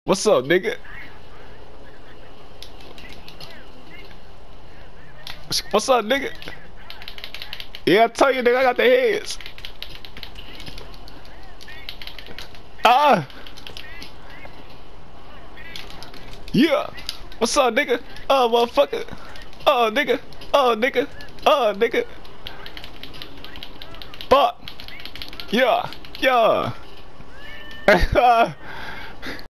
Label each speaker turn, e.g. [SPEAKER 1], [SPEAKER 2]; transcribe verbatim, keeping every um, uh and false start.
[SPEAKER 1] What's up, nigga? What's up, nigga? Yeah, I tell you, nigga, I got the heads. Ah. Yeah. What's up, nigga? Oh, motherfucker. Oh, nigga. Oh, nigga. Oh, nigga. Fuck. Yeah. Yeah.